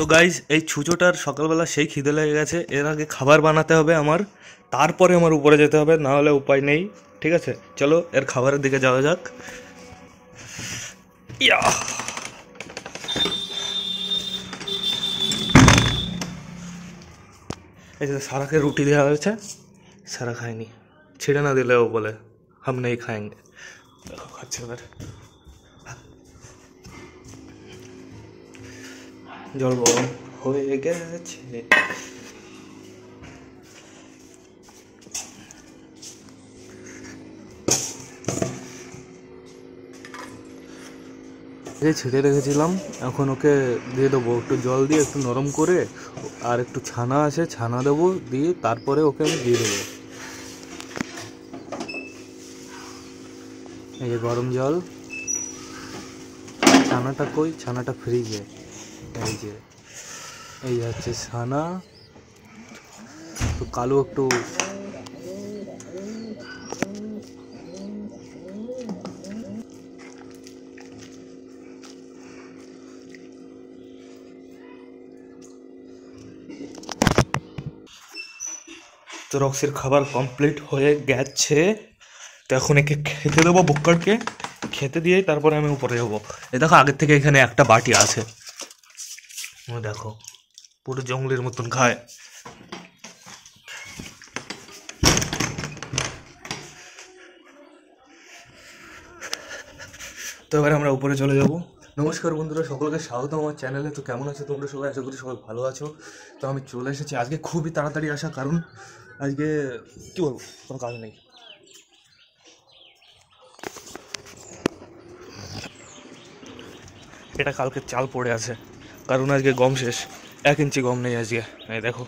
তো গাইজ এই ছুঁচোটার সকালবেলা সেই খিদে লেগে গেছে, এর আগে খাবার বানাতে হবে আমার, তারপরে আমার উপরে যেতে হবে, না হলে উপায় নেই। ঠিক আছে, চলো এর খাবারের দিকে যাওয়া যাক। ইয়া এই যে সারাকে রুটি দেওয়া হয়েছে, সারা খায়নি, ছিঁড়ে না দিলে ও বলে হাম নেই খাएंगे। দেখো খাচ্ছে এবার। জল গরম হয়ে গেছে। ছিঁড়ে রেখেছিলাম, এখন ওকে দিয়ে দেবো একটু জল দিয়ে একটু নরম করে, আর একটু ছানা আছে ছানা দেবো, দিয়ে তারপরে ওকে আমি দিয়ে দেবো। এই যে গরম জল, ছানাটা কই, ছানাটা ফ্রিজে, এই যে এই হচ্ছে ছানা। তো কালো একটু তো রক্সির খাবার কমপ্লিট হয়ে গেছে। তো এখন একে খেতে দেবো, বুক্কারকে খেতে দিয়ে তারপরে আমি উপরে যাবো। এ দেখো আগের থেকে এখানে একটা বাটি আছে, ও দেখো পুরো জঙ্গলের মতন খায়। তো এবার আমরা উপরে চলে যাব। নমস্কার বন্ধুরা, সকলকে স্বাগত আমার চ্যানেলে। তো কেমন আছো তোমরা সবাই? আশা করি সবাই ভালো আছো। তো আমি চলে এসেছি আজকে খুবই তাড়াতাড়ি আসা, কারণ আজকে কী বলবো, কোনো কাজ নেই। এটা কালকে চাল পড়ে আছে, কারণ আজকে গম শেষ, 1 ইঞ্চি গম নেই আজকে। এই দেখো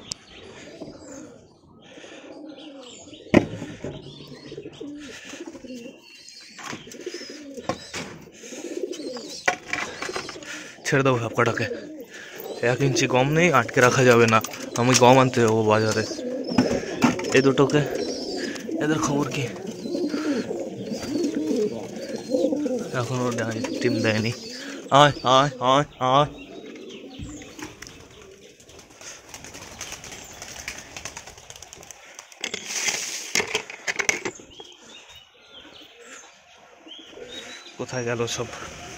ছেড়ে দেবো সব কটাকে, 1 ইঞ্চি গম নেই, আটকে রাখা যাবে না। আমি গম আনতে যাবো বাজারে। এই দুটোকে, এদের খবর কি? এখনও ডিম দেয়নি। আয় আয় আয় আয়। কোথায় গেল সব?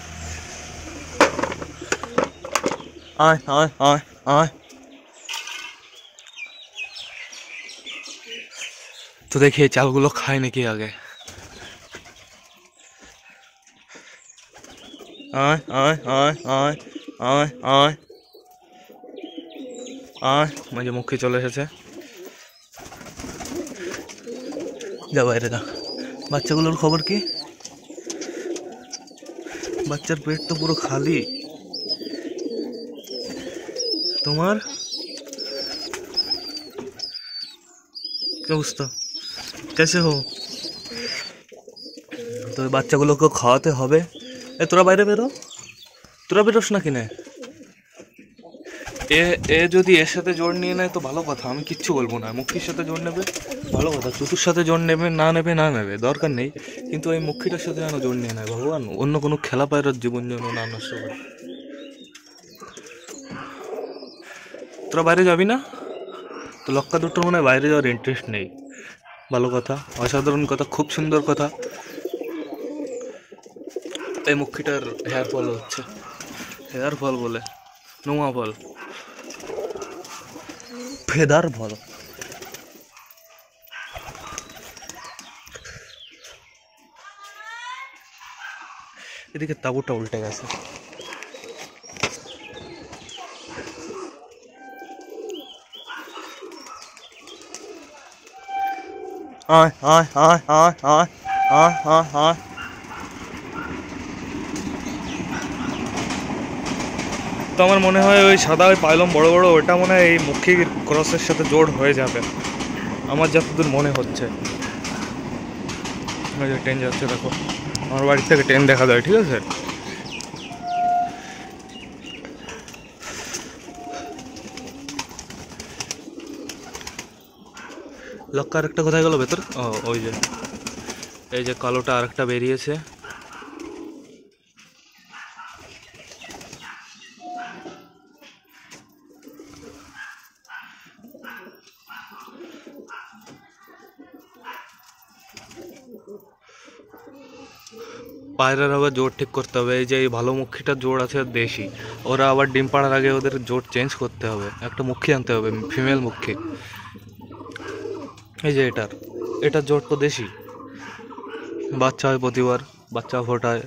আয় আয় আয় আয়। তো দেখি এই চালগুলো খায় নাকি আগে। আয় আয় আয় আয় আয় আয় আয়। মাঝে মুখে চলে এসেছে, যা বাইরে যা। বাচ্চাগুলোর খবর কি? বাচ্চার পেট তো পুরো খালি। তোমার কি অবস্থা, কেসে হো? তো বাচ্চাগুলোকে খাওয়াতে হবে। এ তোরা বাইরে বেরো, তোরা বেরোস না কিনে। এ যদি এর সাথে জোর নিয়ে নেয় তো ভালো কথা, আমি কিচ্ছু বলবো না। মুখির সাথে জোর নেবে ভালো কথা, চতুর সাথে জোর নেবে না নেবে দরকার নেই, কিন্তু এই মুখিটার সাথে যেন জোর নিয়ে নেয় ভগবান। অন্য কোনো খেলা পায়রার জীবন যেন না নষ্ট করে। তোরা বাইরে যাবি না তো? লক্কা দুটোর মনে হয় বাইরে যাওয়ার ইন্টারেস্ট নেই। ভালো কথা, অসাধারণ কথা, খুব সুন্দর কথা। এই মুখিটার হেয়ার ফল হচ্ছে, হেয়ার ফল বলে নোয়া ফল, ফেদার ফল। এদিকে তাঁবুটা উল্টে গেছে। আয় আয় আয় আয় আয় আয় আয় আয়। তো আমার মনে হয় ওই সাদা ওই পাইলম বড় বড়, ওটা মনে হয় এই মুখির ক্রসের সাথে জোড় হয়ে যাবে আমার যতদূর মনে হচ্ছে। ট্রেন যাচ্ছে দেখো, আমার বাড়ির থেকে ট্রেন দেখা যায়, ঠিক আছে। লক্কা আরেকটা কোথায় গেল ভেতর? ও ওই যে, এই যে কালোটা আরেকটা বেরিয়েছে। পায়রার আবার জোর ঠিক করতে হবে। এই যে এই ভালো মুখিটার জোর আছে দেশি, ওরা আবার ডিম পাড়ার আগে ওদের জোর চেঞ্জ করতে হবে, একটা মুখী আনতে হবে, ফিমেল মুখী। এই যে এটার জোর তো দেশি, বাচ্চা হয় প্রতিবার, বাচ্চা ফোটায়।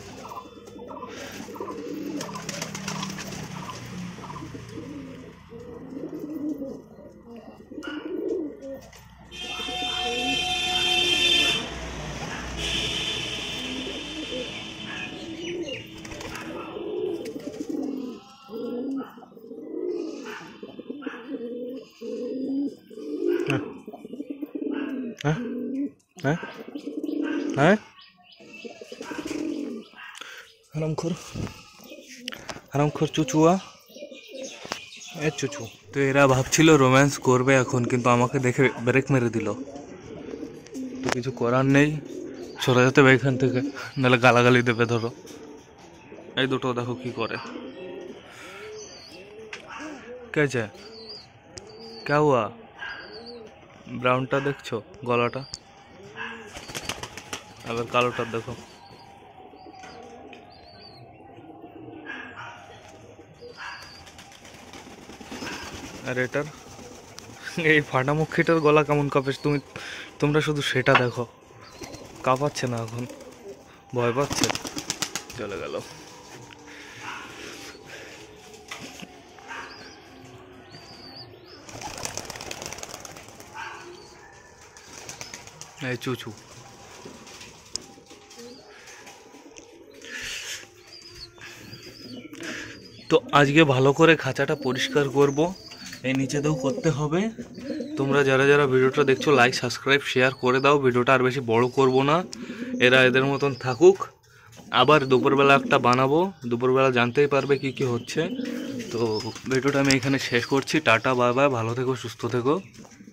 হ্যাঁ হ্যাঁ হ্যাঁ, হারামখোর চুচুয়া, এ চুচু। তো এরা ভাবছিল রোম্যান্স করবে এখন, কিন্তু আমাকে দেখে ব্রেক মেরে দিল। তো কিছু করার নেই, সরে যেতে হবে এখান থেকে, নাহলে গালাগালি দেবে। ধরো এই দুটো দেখো কি করে। কেছে ক্যা হুয়া? ব্রাউনটা দেখছো, গলাটা, আবার কালোটা দেখো। আর এটার এই ফাটামুখিটার গলা কেমন কাঁপে, তোমরা শুধু সেটা দেখো। কাঁপাচ্ছে না এখন, ভয় পাচ্ছে, চলে গেল। এই চুচু। তো আজকে ভালো করে খাঁচাটা পরিষ্কার করব, এই নিচেতেও করতে হবে। তোমরা যারা যারা ভিডিওটা দেখছো লাইক সাবস্ক্রাইব শেয়ার করে দাও। ভিডিওটা আর বেশি বড় করব না, এরা এদের মতন থাকুক। আবার দুপুরবেলা একটা বানাবো, দুপুরবেলা জানতেই পারবে কি কি হচ্ছে। তো ভিডিওটা আমি এখানে শেষ করছি। টাটা, বাই বাই, ভালো থেকো, সুস্থ থেকো।